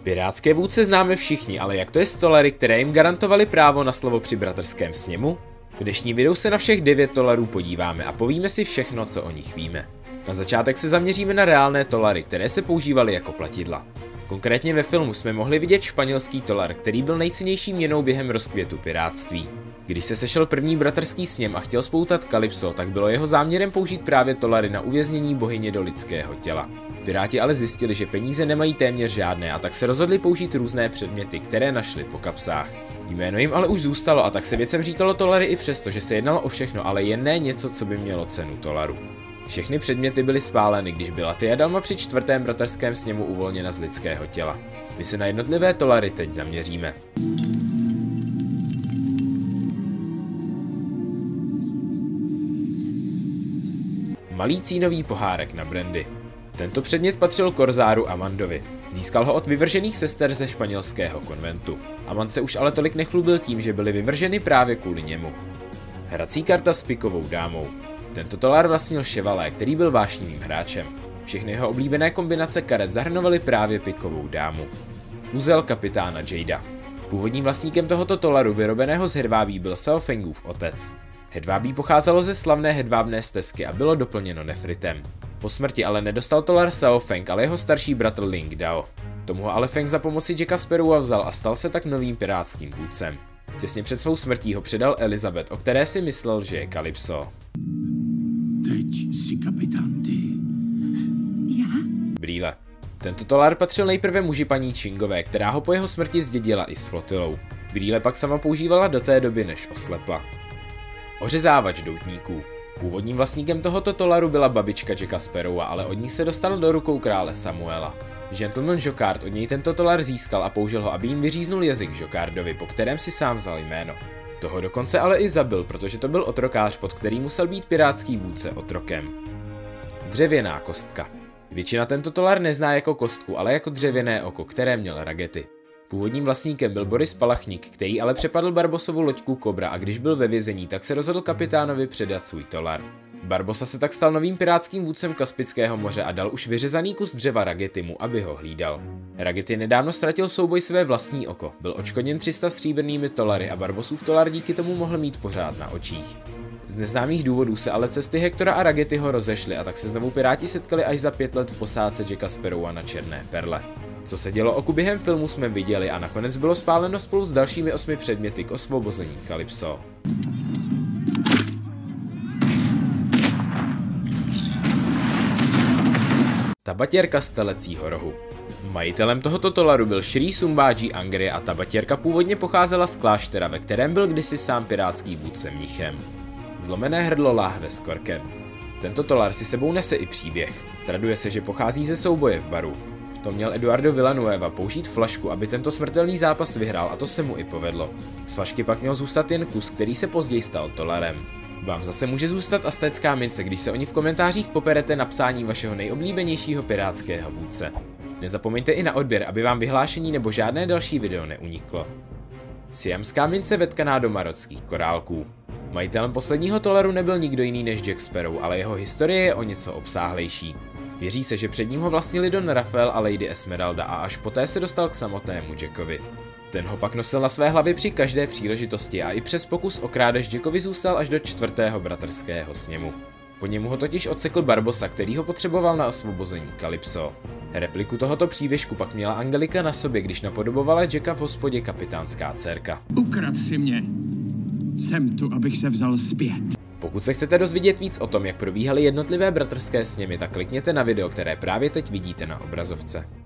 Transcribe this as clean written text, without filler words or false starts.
Pirátské vůdce známe všichni, ale jak to je s tolary, které jim garantovali právo na slovo při bratrském sněmu? V dnešní videu se na všech 9 tolarů podíváme a povíme si všechno, co o nich víme. Na začátek se zaměříme na reálné tolary, které se používaly jako platidla. Konkrétně ve filmu jsme mohli vidět španělský tolar, který byl nejcennější měnou během rozkvětu pirátství. Když se sešel první bratrský sněm a chtěl spoutat Kalypso, tak bylo jeho záměrem použít právě tolary na uvěznění bohyně do lidského těla. Piráti ale zjistili, že peníze nemají téměř žádné, a tak se rozhodli použít různé předměty, které našli po kapsách. Jméno jim ale už zůstalo, a tak se věcem říkalo tolary i přesto, že se jednalo o všechno, ale jen ne něco, co by mělo cenu tolaru. Všechny předměty byly spáleny, když byla Diadalma při 4. bratrském sněmu uvolněna z lidského těla. My se na jednotlivé tolary teď zaměříme. Malý cínový pohárek na brandy. Tento předmět patřil korzáru Amandovi. Získal ho od vyvržených sester ze španělského konventu. Amand se už ale tolik nechlubil tím, že byly vyvrženy právě kvůli němu. Hrací karta s pikovou dámou. Tento tolar vlastnil Chevalé, který byl vášnivým hráčem. Všechny jeho oblíbené kombinace karet zahrnovaly právě pikovou dámu. Uzel kapitána Jada. Původním vlastníkem tohoto tolaru vyrobeného z hedvábí byl Xiao Fengův otec. Hedvábí pocházelo ze slavné hedvábné stezky a bylo doplněno nefritem. Po smrti ale nedostal tolar Xiao Feng, ale jeho starší bratr Ling Dao. Tomu ho ale Feng za pomoci Jacka Sparrowa vzal a stal se tak novým pirátským vůdcem. Těsně před svou smrtí ho předal Elizabeth, o které si myslel, že je Kalypso. Teď si kapitán ty. Já? Brýle. Tento tolar patřil nejprve muži paní Chingové, která ho po jeho smrti zdědila i s flotilou. Brýle pak sama používala do té doby, než oslepla. Ořezávač doutníků. Původním vlastníkem tohoto tolaru byla babička Jacka Sparrowa, ale od ní se dostal do rukou krále Samuela. Gentleman Jocard od něj tento tolar získal a použil ho, aby jim vyříznul jazyk Jocardovi, po kterém si sám vzal jméno. Toho dokonce ale i zabil, protože to byl otrokář, pod kterým musel být pirátský vůdce otrokem. Dřevěná kostka. Většina tento tolar nezná jako kostku, ale jako dřevěné oko, které měl ragety. Původním vlastníkem byl Boris Palachník, který ale přepadl Barbosovu loďku Kobra, a když byl ve vězení, tak se rozhodl kapitánovi předat svůj tolar. Barbosa se tak stal novým pirátským vůdcem Kaspického moře a dal už vyřezaný kus dřeva Ragetimu, aby ho hlídal. Rageti nedávno ztratil souboj své vlastní oko, byl odškodněn 300 stříbrnými tolary a Barbosův tolar díky tomu mohl mít pořád na očích. Z neznámých důvodů se ale cesty Hektora a Ragetiho rozešly, a tak se znovu piráti setkali až za 5 let v posádce Jacka Sparrowa na Černé perle. Co se dělo oku během filmu, jsme viděli a nakonec bylo spáleno spolu s dalšími 8 předměty k osvobození Kalypso. Tabatiérka z telecího rohu. Majitelem tohoto tolaru byl Sri Sumbaji Angry a tabatiérka původně pocházela z kláštera, ve kterém byl kdysi sám pirátský vůdce mnichem. Zlomené hrdlo láhve s korkem. Tento tolar si sebou nese i příběh. Traduje se, že pochází ze souboje v baru. V tom měl Eduardo Villanueva použít flašku, aby tento smrtelný zápas vyhrál, a to se mu i povedlo. Z flašky pak měl zůstat jen kus, který se později stal tolarem. Vám zase může zůstat aztécká mince, když se o ní v komentářích poperete napsáním vašeho nejoblíbenějšího pirátského vůdce. Nezapomeňte i na odběr, aby vám vyhlášení nebo žádné další video neuniklo. Siamská mince vetkaná do marockých korálků. Majitelem posledního tolaru nebyl nikdo jiný než Jack Sparrow, ale jeho historie je o něco obsáhlejší. Věří se, že před ním ho vlastnili Don Rafael a Lady Esmeralda a až poté se dostal k samotnému Jackovi. Ten ho pak nosil na své hlavě při každé příležitosti a i přes pokus o krádež Jackovi zůstal až do 4. bratrského sněmu. Po němu ho totiž odsekl Barbosa, který ho potřeboval na osvobození Kalypso. Repliku tohoto přívěšku pak měla Angelika na sobě, když napodobovala Jacka v hospodě Kapitánská dcerka. Ukrad si mě. Jsem tu, abych se vzal zpět. Pokud se chcete dozvědět víc o tom, jak probíhaly jednotlivé bratrské sněmy, tak klikněte na video, které právě teď vidíte na obrazovce.